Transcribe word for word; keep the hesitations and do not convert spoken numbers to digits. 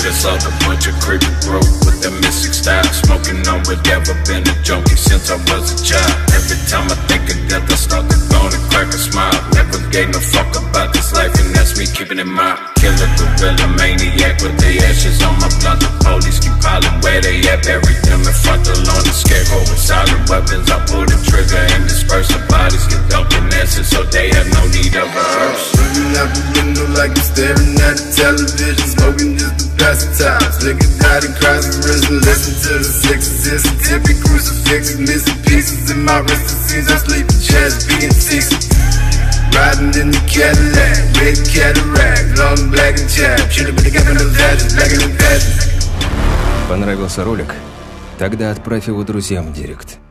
just saw a bunch of creepy broke with the mystic style, smoking on whatever, been a junkie since I was a child. Every time I think of death, I start to go and crack a smile. Never gave no fuck about this life, and that's me keeping it mild. Killer gorilla maniac with the ashes on my blunt. The police keep piling where they at, bury them in front of the lawn. The scarecrow with silent weapons, I pull the trigger and disperse the bodies, get dumped in acid so they have no need of a hearse. Looking out the window like I'm staring at the television, smoking just to pass the time. Looking out and cries and risen, listen to the sixes, and tippy crucifixes, missing pieces in my wrist. It seems I'm sleeping, chest being sixty. Riding in the Cadillac, red cataract, long black and chapped. Should've been together in the legend, black and passion. Понравился ролик? Тогда отправь его друзьям в директ.